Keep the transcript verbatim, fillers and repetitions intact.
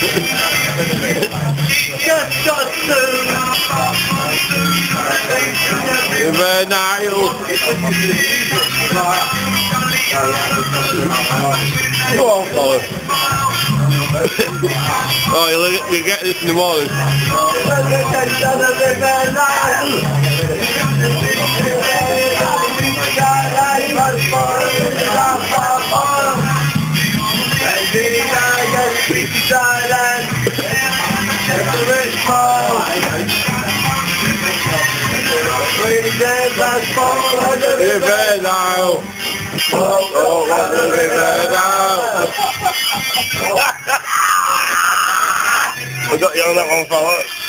River Nile. Go on, fella. Oh, you'll, you'll get this in the morning. River Nile. Oh, the River Nile. I got you on that one, fella.